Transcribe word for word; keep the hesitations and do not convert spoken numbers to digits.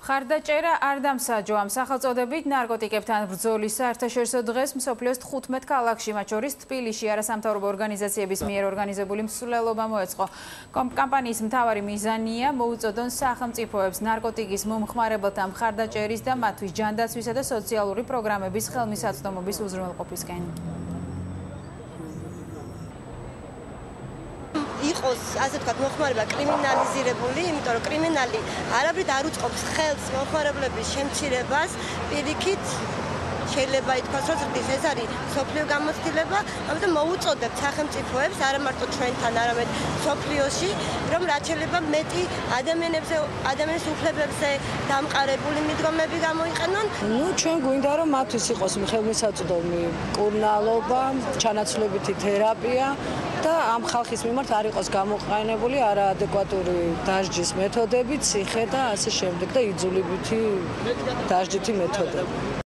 მხარდაჭერა არ დამსაჯოა სახელწოდებით ნარკოტიკებთან ბრძოლის საერთაშორისო დღეს მსოფლიოს თხუთმეტ ქალაქში, მათ შორის თბილისში არასამთავრობო ორგანიზაციების მიერ ორგანიზებული მსვლელობა მოეწყო. კამპანიის მთავარი მიზანია მოუწოდონ სახელმწიფოებს ნარკოტიკის მომხმარებელთა მხარდაჭერის და მათთვის ჯანდაცვისა და სოციალური პროგრამების ხელმისაწვდომობის უზრუნველყოფისკენ. იყოს ასე ვთქვათ მოხმარება კრიმინალიზირებული, იმიტომ რომ კრიმინალი არაფრით არ უწყობს ხელს მომხმარებლების შემცირებას, პირიქით შეიძლება ითქვას, რომ ზრდის ეს არის სოფლიო გამოცდილება, ამიტომ მოუწოდებთ სახელმწიფოებს არა მარტო ჩვენთან, არამედ სოფლიოში, რომ რაც შეიძლება მეტი ადამიანებზე, ადამიანის უფლებებზე დამყარებული მიდგომები გამოიყენონ. ნუ ჩვენ გვინდა რომ მათთვის იყოს ხელმისაწვდომი კურნალობა, ჩანაცვლებითი თერაპია და ამ ხალხის მიმართ არ იყოს გამოყენებული არაადეკვატური დასჯის მეთოდები, ციხე და ასე შემდეგ და იძულებითი დასჯითი მეთოდები.